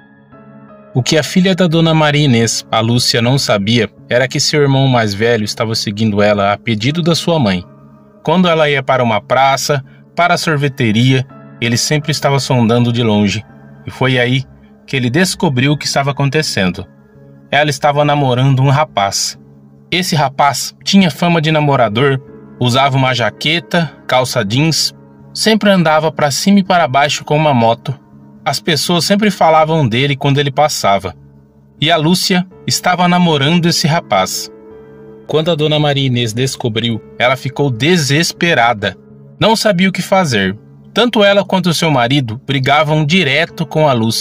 O que a filha da Dona Maria Inês, a Lúcia, não sabia era que seu irmão mais velho estava seguindo ela a pedido da sua mãe. Quando ela ia para uma praça, para a sorveteria, ele sempre estava sondando de longe, e foi aí que ele descobriu o que estava acontecendo. Ela estava namorando um rapaz. Esse rapaz tinha fama de namorador, usava uma jaqueta, calça jeans, sempre andava para cima e para baixo com uma moto. As pessoas sempre falavam dele quando ele passava. E a Lúcia estava namorando esse rapaz. Quando a Dona Maria Inês descobriu, ela ficou desesperada. Não sabia o que fazer. Tanto ela quanto seu marido brigavam direto com a Lúcia,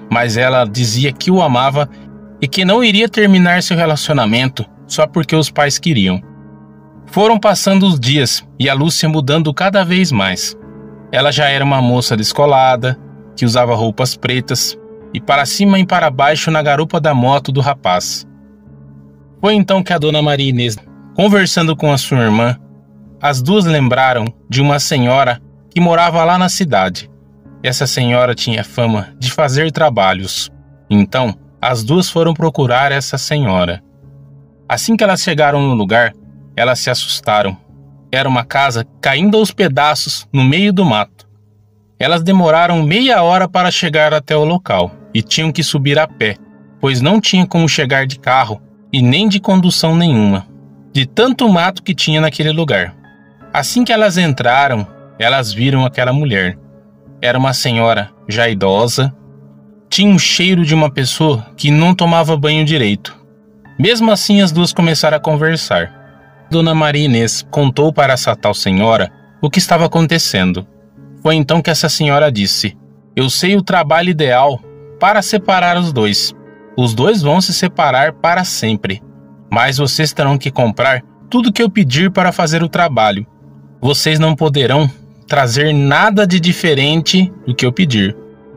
mas ela dizia que o amava e que não iria terminar seu relacionamento só porque os pais queriam. Foram passando os dias e a Lúcia mudando cada vez mais. Ela já era uma moça descolada, que usava roupas pretas, e para cima e para baixo na garupa da moto do rapaz. Foi então que a dona Maria Inês, conversando com a sua irmã, as duas lembraram de uma senhora que morava lá na cidade. Essa senhora tinha fama de fazer trabalhos. Então, as duas foram procurar essa senhora. Assim que elas chegaram no lugar, elas se assustaram. Era uma casa caindo aos pedaços no meio do mato. Elas demoraram meia hora para chegar até o local e tinham que subir a pé, pois não tinha como chegar de carro e nem de condução nenhuma, de tanto mato que tinha naquele lugar. Assim que elas entraram, elas viram aquela mulher. Era uma senhora já idosa, tinha um cheiro de uma pessoa que não tomava banho direito. Mesmo assim, as duas começaram a conversar. Dona Maria Inês contou para essa tal senhora o que estava acontecendo. Foi então que essa senhora disse: "Eu sei o trabalho ideal para separar os dois. Os dois vão se separar para sempre, mas vocês terão que comprar tudo que eu pedir para fazer o trabalho. Vocês não poderão trazer nada de diferente do que eu pedir."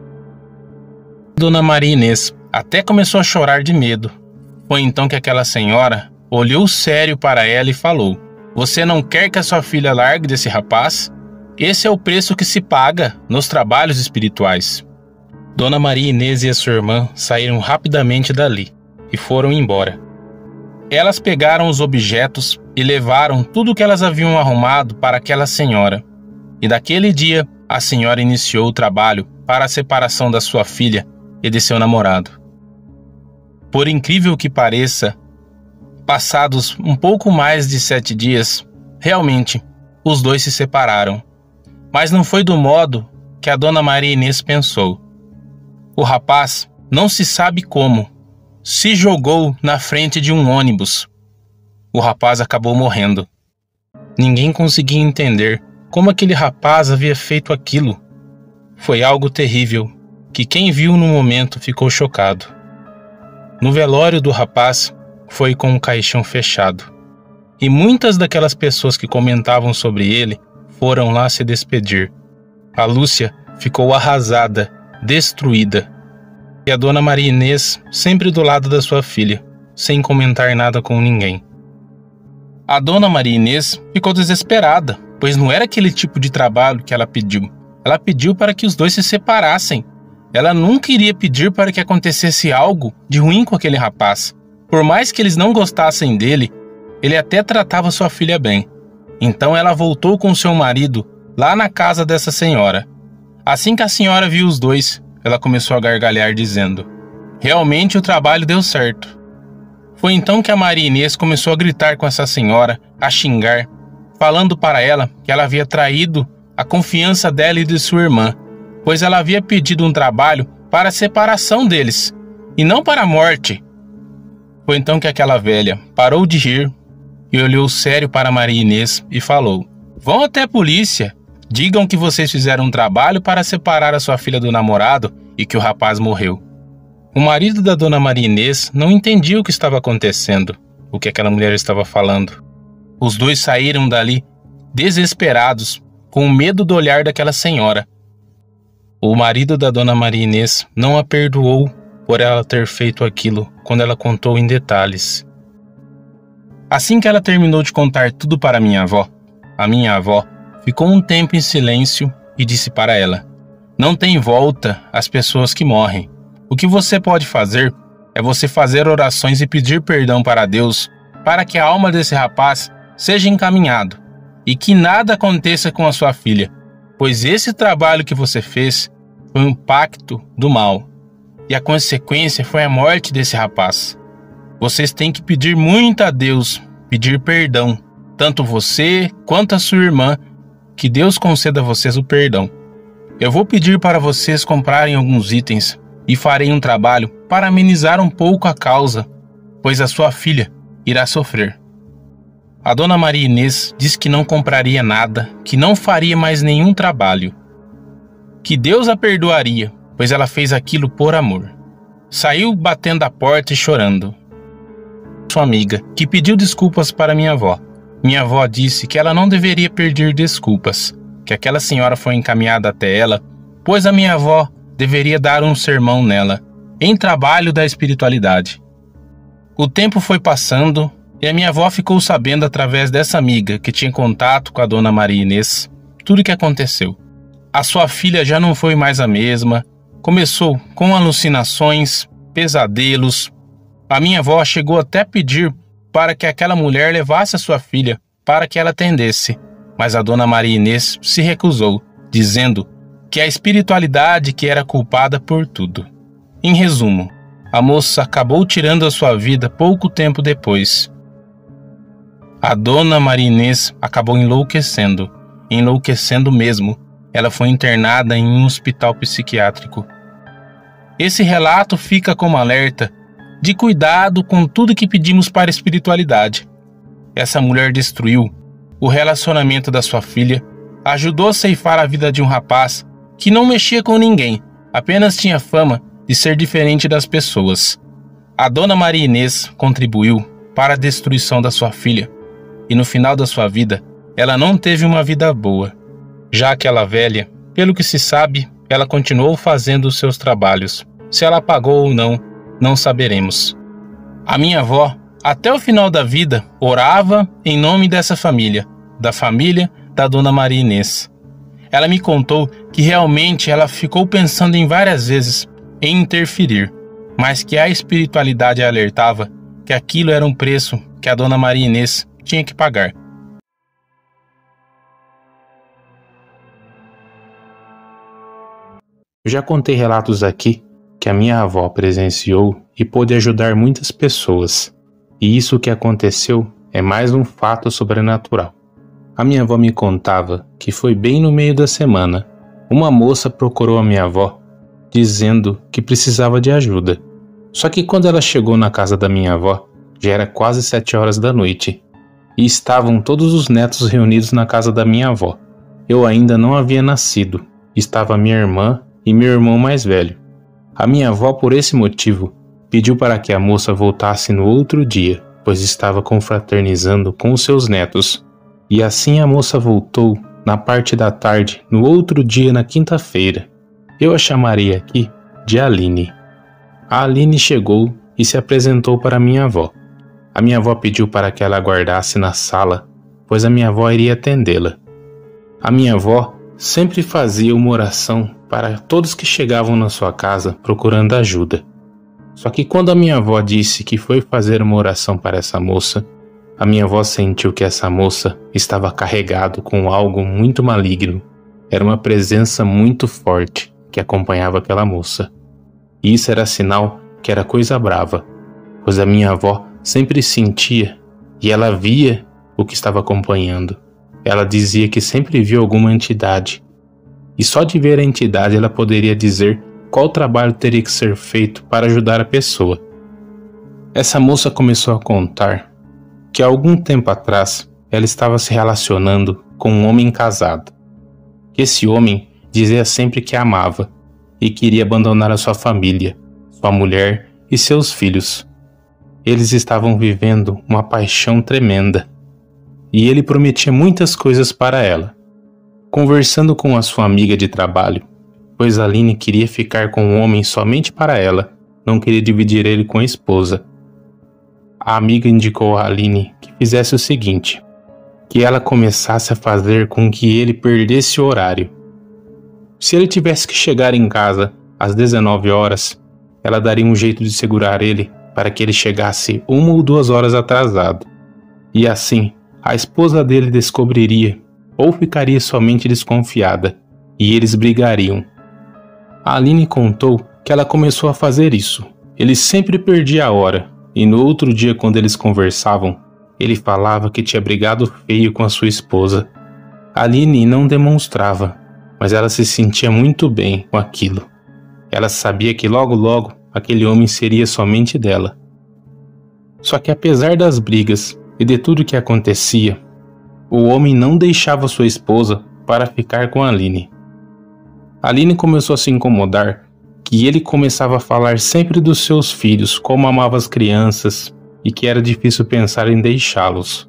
Dona Maria Inês até começou a chorar de medo. Foi então que aquela senhora olhou sério para ela e falou: "Você não quer que a sua filha largue desse rapaz? Esse é o preço que se paga nos trabalhos espirituais." Dona Maria Inês e a sua irmã saíram rapidamente dali e foram embora. Elas pegaram os objetos e levaram tudo o que elas haviam arrumado para aquela senhora. E daquele dia, a senhora iniciou o trabalho para a separação da sua filha e de seu namorado. Por incrível que pareça, passados um pouco mais de sete dias, realmente, os dois se separaram. Mas não foi do modo que a dona Maria Inês pensou. O rapaz, não se sabe como, se jogou na frente de um ônibus. O rapaz acabou morrendo. Ninguém conseguia entender como aquele rapaz havia feito aquilo. Foi algo terrível, que quem viu no momento ficou chocado. No velório do rapaz, foi com o caixão fechado. E muitas daquelas pessoas que comentavam sobre ele foram lá se despedir. A Lúcia ficou arrasada, destruída. E a dona Maria Inês sempre do lado da sua filha, sem comentar nada com ninguém. A dona Maria Inês ficou desesperada, pois não era aquele tipo de trabalho que ela pediu. Ela pediu para que os dois se separassem. Ela nunca iria pedir para que acontecesse algo de ruim com aquele rapaz. Por mais que eles não gostassem dele, ele até tratava sua filha bem. Então ela voltou com seu marido lá na casa dessa senhora. Assim que a senhora viu os dois, ela começou a gargalhar dizendo: "Realmente o trabalho deu certo." Foi então que a Maria Inês começou a gritar com essa senhora, a xingar, falando para ela que ela havia traído a confiança dela e de sua irmã, pois ela havia pedido um trabalho para a separação deles, e não para a morte. Foi então que aquela velha parou de rir e olhou sério para Maria Inês e falou: "Vão até a polícia, digam que vocês fizeram um trabalho para separar a sua filha do namorado e que o rapaz morreu." O marido da dona Maria Inês não entendia o que estava acontecendo, o que aquela mulher estava falando. Os dois saíram dali desesperados, com medo do olhar daquela senhora. O marido da dona Maria Inês não a perdoou por ela ter feito aquilo quando ela contou em detalhes. Assim que ela terminou de contar tudo para minha avó, a minha avó ficou um tempo em silêncio e disse para ela: "Não tem volta às pessoas que morrem. O que você pode fazer é você fazer orações e pedir perdão para Deus para que a alma desse rapaz seja encaminhado e que nada aconteça com a sua filha, pois esse trabalho que você fez foi um pacto do mal e a consequência foi a morte desse rapaz. Vocês têm que pedir muito a Deus, pedir perdão, tanto você quanto a sua irmã, que Deus conceda a vocês o perdão. Eu vou pedir para vocês comprarem alguns itens e farei um trabalho para amenizar um pouco a causa, pois a sua filha irá sofrer." A dona Maria Inês disse que não compraria nada, que não faria mais nenhum trabalho, que Deus a perdoaria, pois ela fez aquilo por amor. Saiu batendo a porta e chorando. Sua amiga, que pediu desculpas para minha avó. Minha avó disse que ela não deveria pedir desculpas, que aquela senhora foi encaminhada até ela, pois a minha avó deveria dar um sermão nela, em trabalho da espiritualidade. O tempo foi passando e a minha avó ficou sabendo através dessa amiga que tinha contato com a dona Maria Inês tudo o que aconteceu. A sua filha já não foi mais a mesma, começou com alucinações, pesadelos. A minha avó chegou até a pedir para que aquela mulher levasse a sua filha para que ela atendesse, mas a dona Maria Inês se recusou, dizendo que a espiritualidade que era culpada por tudo. Em resumo, a moça acabou tirando a sua vida pouco tempo depois. A dona Maria Inês acabou enlouquecendo, enlouquecendo mesmo. Ela foi internada em um hospital psiquiátrico. Esse relato fica como alerta de cuidado com tudo que pedimos para a espiritualidade. Essa mulher destruiu o relacionamento da sua filha, ajudou a ceifar a vida de um rapaz que não mexia com ninguém, apenas tinha fama de ser diferente das pessoas. A dona Maria Inês contribuiu para a destruição da sua filha, e no final da sua vida, ela não teve uma vida boa. Já aquela velha, pelo que se sabe, ela continuou fazendo os seus trabalhos. Se ela pagou ou não, não saberemos. A minha avó, até o final da vida, orava em nome dessa família, da família da dona Maria Inês. Ela me contou que realmente ela ficou pensando em várias vezes em interferir, mas que a espiritualidade alertava que aquilo era um preço que a dona Maria Inês tinha que pagar. Eu já contei relatos aqui que a minha avó presenciou e pôde ajudar muitas pessoas, e isso que aconteceu é mais um fato sobrenatural. A minha avó me contava que foi bem no meio da semana. Uma moça procurou a minha avó, dizendo que precisava de ajuda. Só que quando ela chegou na casa da minha avó, já era quase sete horas da noite, e estavam todos os netos reunidos na casa da minha avó. Eu ainda não havia nascido, estava minha irmã e meu irmão mais velho. A minha avó, por esse motivo, pediu para que a moça voltasse no outro dia, pois estava confraternizando com os seus netos. E assim a moça voltou na parte da tarde, no outro dia, na quinta-feira. Eu a chamaria aqui de Aline. A Aline chegou e se apresentou para minha avó. A minha avó pediu para que ela aguardasse na sala, pois a minha avó iria atendê-la. A minha avó sempre fazia uma oração para todos que chegavam na sua casa procurando ajuda. Só que quando a minha avó disse que foi fazer uma oração para essa moça, a minha avó sentiu que essa moça estava carregado com algo muito maligno. Era uma presença muito forte que acompanhava aquela moça. E isso era sinal que era coisa brava, pois a minha avó sempre sentia e ela via o que estava acompanhando. Ela dizia que sempre viu alguma entidade, e só de ver a entidade ela poderia dizer qual trabalho teria que ser feito para ajudar a pessoa. Essa moça começou a contar que há algum tempo atrás ela estava se relacionando com um homem casado. Esse homem dizia sempre que a amava e queria abandonar a sua família, sua mulher e seus filhos. Eles estavam vivendo uma paixão tremenda e ele prometia muitas coisas para ela. Conversando com a sua amiga de trabalho, pois Aline queria ficar com o homem somente para ela, não queria dividir ele com a esposa. A amiga indicou a Aline que fizesse o seguinte, que ela começasse a fazer com que ele perdesse o horário. Se ele tivesse que chegar em casa às dezenove horas, ela daria um jeito de segurar ele para que ele chegasse uma ou duas horas atrasado. E assim, a esposa dele descobriria ou ficaria somente desconfiada, e eles brigariam. A Aline contou que ela começou a fazer isso. Ele sempre perdia a hora, e no outro dia quando eles conversavam, ele falava que tinha brigado feio com a sua esposa. A Aline não demonstrava, mas ela se sentia muito bem com aquilo. Ela sabia que logo logo aquele homem seria somente dela. Só que apesar das brigas e de tudo que acontecia, o homem não deixava sua esposa para ficar com a Aline. A Aline começou a se incomodar que ele começava a falar sempre dos seus filhos, como amava as crianças e que era difícil pensar em deixá-los.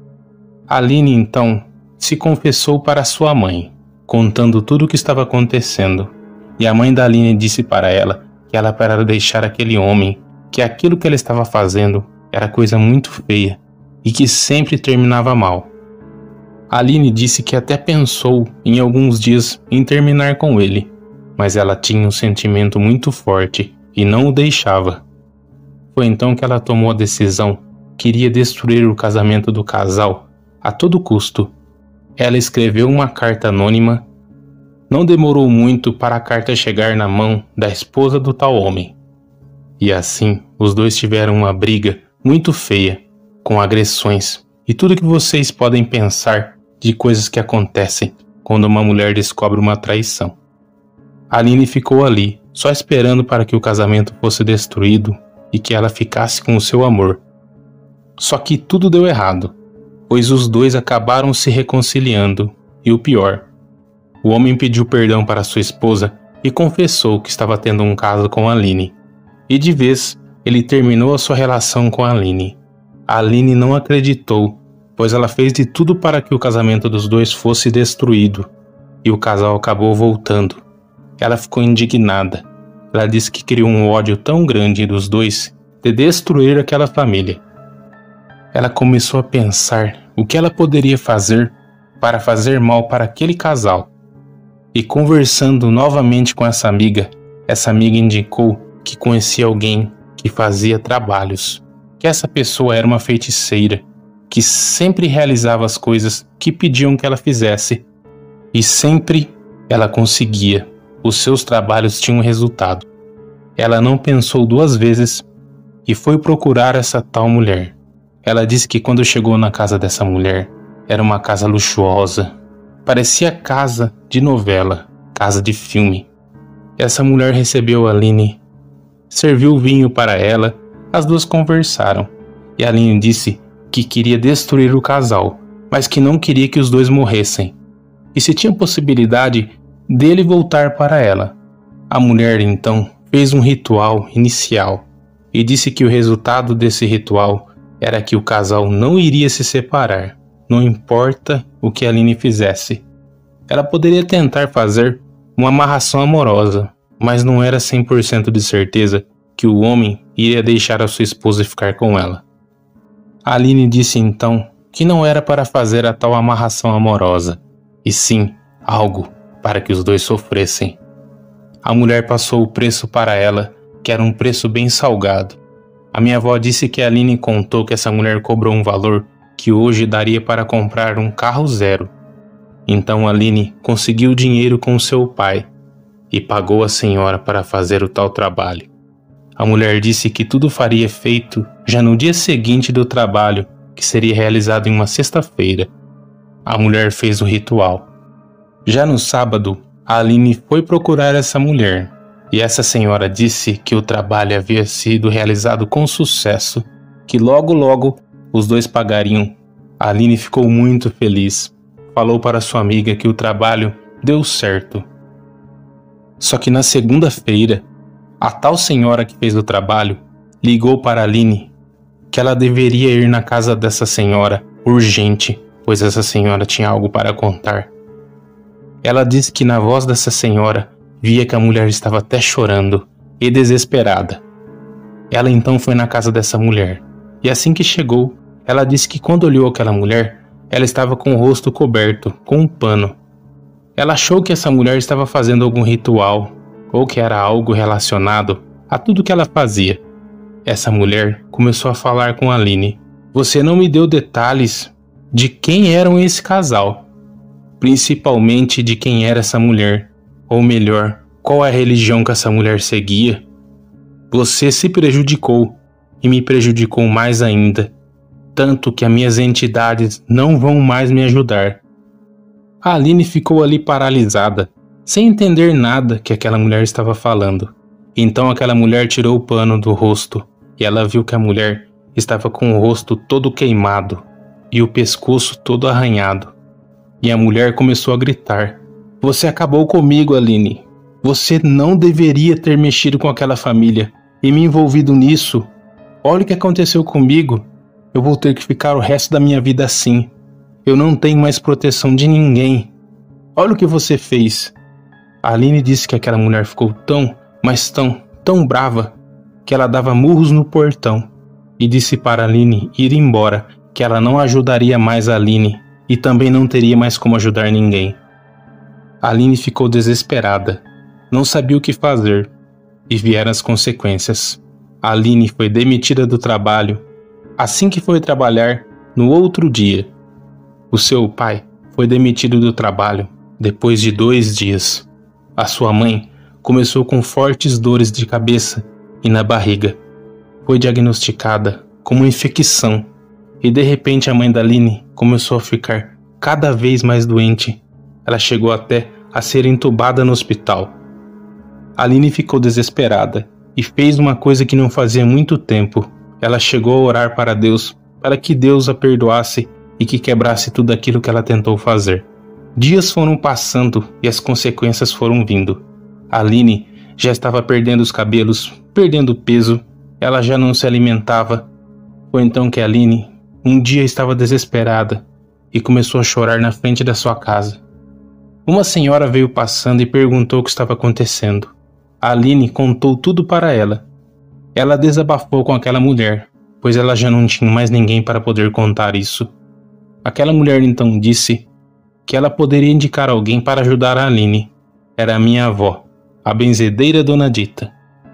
Aline então se confessou para sua mãe, contando tudo o que estava acontecendo, e a mãe da Aline disse para ela que ela para deixar aquele homem, que aquilo que ela estava fazendo era coisa muito feia e que sempre terminava mal. Aline disse que até pensou em alguns dias em terminar com ele, mas ela tinha um sentimento muito forte e não o deixava. Foi então que ela tomou a decisão que iria destruir o casamento do casal a todo custo. Ela escreveu uma carta anônima. Não demorou muito para a carta chegar na mão da esposa do tal homem. E assim, os dois tiveram uma briga muito feia, com agressões e tudo que vocês podem pensar de coisas que acontecem quando uma mulher descobre uma traição. Aline ficou ali, só esperando para que o casamento fosse destruído e que ela ficasse com o seu amor. Só que tudo deu errado, pois os dois acabaram se reconciliando, e o pior, o homem pediu perdão para sua esposa e confessou que estava tendo um caso com Aline. E de vez, ele terminou a sua relação com Aline. A Aline não acreditou, pois ela fez de tudo para que o casamento dos dois fosse destruído, e o casal acabou voltando. Ela ficou indignada. Ela disse que criou um ódio tão grande dos dois de destruir aquela família. Ela começou a pensar o que ela poderia fazer para fazer mal para aquele casal. E conversando novamente com essa amiga, essa amiga indicou que conhecia alguém que fazia trabalhos, que essa pessoa era uma feiticeira, que sempre realizava as coisas que pediam que ela fizesse, e sempre ela conseguia. Os seus trabalhos tinham resultado. Ela não pensou duas vezes e foi procurar essa tal mulher. Ela disse que quando chegou na casa dessa mulher, era uma casa luxuosa. Parecia casa de novela, casa de filme. Essa mulher recebeu a Aline, serviu vinho para ela, as duas conversaram. E a Aline disse que queria destruir o casal, mas que não queria que os dois morressem. E se tinha possibilidade dele voltar para ela. A mulher então fez um ritual inicial e disse que o resultado desse ritual era que o casal não iria se separar, não importa o que a Aline fizesse. Ela poderia tentar fazer uma amarração amorosa, mas não era cem por cento de certeza que o homem iria deixar a sua esposa ficar com ela. A Aline disse então que não era para fazer a tal amarração amorosa, e sim algo para que os dois sofressem. A mulher passou o preço para ela, que era um preço bem salgado. A minha avó disse que a Aline contou que essa mulher cobrou um valor que hoje daria para comprar um carro zero. Então a Aline conseguiu dinheiro com seu pai e pagou a senhora para fazer o tal trabalho. A mulher disse que tudo faria efeito já no dia seguinte do trabalho, que seria realizado em uma sexta-feira. A mulher fez o ritual. Já no sábado, a Aline foi procurar essa mulher, e essa senhora disse que o trabalho havia sido realizado com sucesso, que logo logo os dois pagariam. A Aline ficou muito feliz. Falou para sua amiga que o trabalho deu certo. Só que na segunda-feira, a tal senhora que fez o trabalho ligou para a Aline que ela deveria ir na casa dessa senhora urgente, pois essa senhora tinha algo para contar. Ela disse que na voz dessa senhora via que a mulher estava até chorando e desesperada. Ela então foi na casa dessa mulher, e assim que chegou, ela disse que quando olhou aquela mulher, ela estava com o rosto coberto com um pano. Ela achou que essa mulher estava fazendo algum ritual, ou que era algo relacionado a tudo que ela fazia. Essa mulher começou a falar com a Aline. Você não me deu detalhes de quem eram esse casal, principalmente de quem era essa mulher, ou melhor, qual a religião que essa mulher seguia. Você se prejudicou e me prejudicou mais ainda, tanto que as minhas entidades não vão mais me ajudar. A Aline ficou ali paralisada, sem entender nada que aquela mulher estava falando. Então aquela mulher tirou o pano do rosto e ela viu que a mulher estava com o rosto todo queimado e o pescoço todo arranhado. E a mulher começou a gritar: Você acabou comigo, Aline. Você não deveria ter mexido com aquela família e me envolvido nisso. Olha o que aconteceu comigo. Eu vou ter que ficar o resto da minha vida assim. Eu não tenho mais proteção de ninguém. Olha o que você fez. A Aline disse que aquela mulher ficou tão, mas tão, tão brava que ela dava murros no portão e disse para a Aline ir embora, que ela não ajudaria mais a Aline e também não teria mais como ajudar ninguém. A Aline ficou desesperada, não sabia o que fazer e vieram as consequências. A Aline foi demitida do trabalho. Assim que foi trabalhar, no outro dia, o seu pai foi demitido do trabalho depois de dois dias. A sua mãe começou com fortes dores de cabeça e na barriga. Foi diagnosticada com uma infecção e de repente a mãe da Aline começou a ficar cada vez mais doente. Ela chegou até a ser entubada no hospital. A Aline ficou desesperada e fez uma coisa que não fazia muito tempo. Ela chegou a orar para Deus para que Deus a perdoasse e que quebrasse tudo aquilo que ela tentou fazer. Dias foram passando e as consequências foram vindo. A Aline já estava perdendo os cabelos, perdendo peso, ela já não se alimentava. Foi então que a Aline um dia estava desesperada e começou a chorar na frente da sua casa. Uma senhora veio passando e perguntou o que estava acontecendo. A Aline contou tudo para ela. Ela desabafou com aquela mulher, pois ela já não tinha mais ninguém para poder contar isso. Aquela mulher então disse que ela poderia indicar alguém para ajudar a Aline. Era a minha avó, a benzedeira Dona Dita.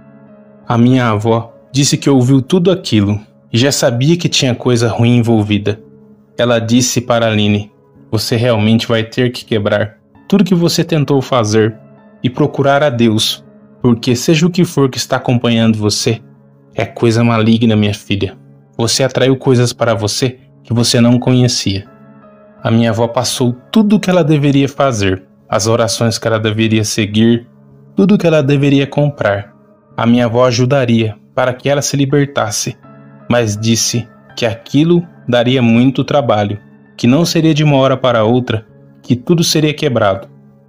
A minha avó disse que ouviu tudo aquilo e já sabia que tinha coisa ruim envolvida. Ela disse para a Aline: você realmente vai ter que quebrar tudo que você tentou fazer e procurar a Deus, porque seja o que for que está acompanhando você, é coisa maligna, minha filha. Você atraiu coisas para você que você não conhecia. A minha avó passou tudo o que ela deveria fazer, as orações que ela deveria seguir, tudo o que ela deveria comprar. A minha avó ajudaria para que ela se libertasse, mas disse que aquilo daria muito trabalho, que não seria de uma hora para outra, que tudo seria quebrado.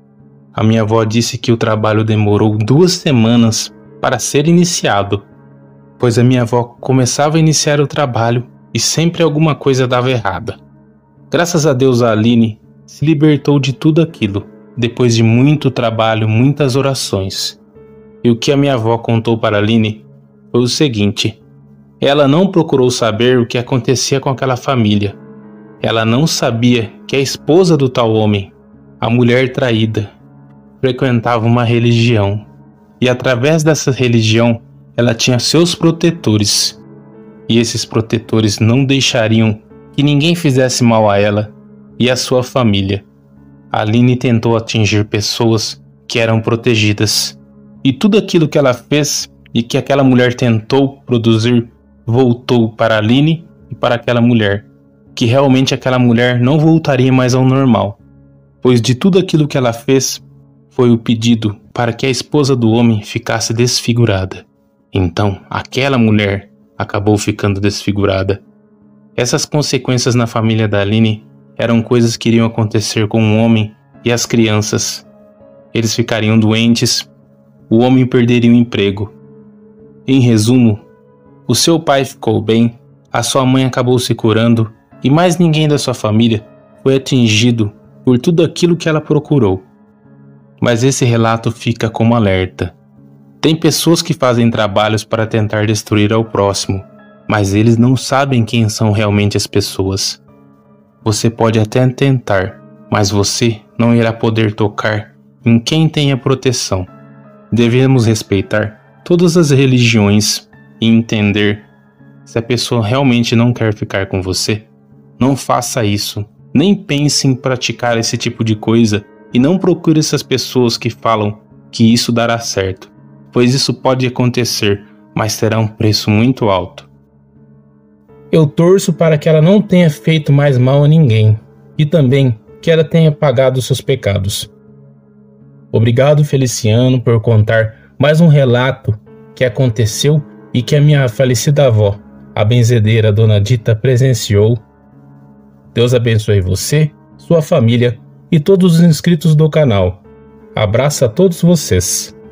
A minha avó disse que o trabalho demorou duas semanas para ser iniciado, pois a minha avó começava a iniciar o trabalho e sempre alguma coisa dava errada. Graças a Deus a Aline se libertou de tudo aquilo, depois de muito trabalho, muitas orações. E o que a minha avó contou para a Aline foi o seguinte: ela não procurou saber o que acontecia com aquela família. Ela não sabia que a esposa do tal homem, a mulher traída, frequentava uma religião. E através dessa religião, ela tinha seus protetores. E esses protetores não deixariam que ninguém fizesse mal a ela e a sua família. A Aline tentou atingir pessoas que eram protegidas. E tudo aquilo que ela fez e que aquela mulher tentou produzir voltou para a Aline e para aquela mulher, que realmente aquela mulher não voltaria mais ao normal, pois de tudo aquilo que ela fez foi o pedido para que a esposa do homem ficasse desfigurada. Então aquela mulher acabou ficando desfigurada. Essas consequências na família da Aline eram coisas que iriam acontecer com o homem e as crianças. Eles ficariam doentes, o homem perderia o emprego. Em resumo, o seu pai ficou bem, a sua mãe acabou se curando e mais ninguém da sua família foi atingido por tudo aquilo que ela procurou. Mas esse relato fica como alerta. Tem pessoas que fazem trabalhos para tentar destruir ao próximo, mas eles não sabem quem são realmente as pessoas. Você pode até tentar, mas você não irá poder tocar em quem tem a proteção. Devemos respeitar todas as religiões e entender: se a pessoa realmente não quer ficar com você, não faça isso. Nem pense em praticar esse tipo de coisa e não procure essas pessoas que falam que isso dará certo, pois isso pode acontecer, mas terá um preço muito alto. Eu torço para que ela não tenha feito mais mal a ninguém e também que ela tenha pagado seus pecados. Obrigado, Feliciano, por contar mais um relato que aconteceu e que a minha falecida avó, a benzedeira Dona Dita, presenciou. Deus abençoe você, sua família e todos os inscritos do canal. Abraço a todos vocês.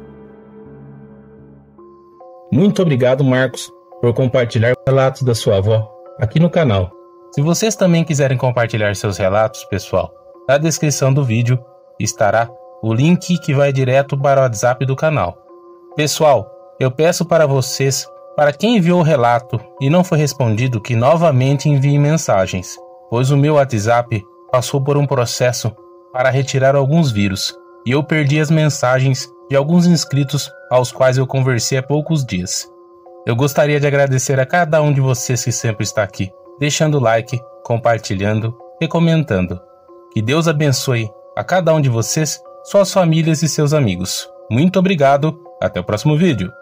Muito obrigado, Marcos, por compartilhar relatos da sua avó aqui no canal. Se vocês também quiserem compartilhar seus relatos, pessoal, na descrição do vídeo estará o link que vai direto para o WhatsApp do canal. Pessoal, eu peço para vocês, para quem enviou o relato e não foi respondido, que novamente enviem mensagens, pois o meu WhatsApp passou por um processo para retirar alguns vírus e eu perdi as mensagens de alguns inscritos aos quais eu conversei há poucos dias. Eu gostaria de agradecer a cada um de vocês que sempre está aqui, deixando o like, compartilhando e comentando. Que Deus abençoe a cada um de vocês, suas famílias e seus amigos. Muito obrigado, até o próximo vídeo.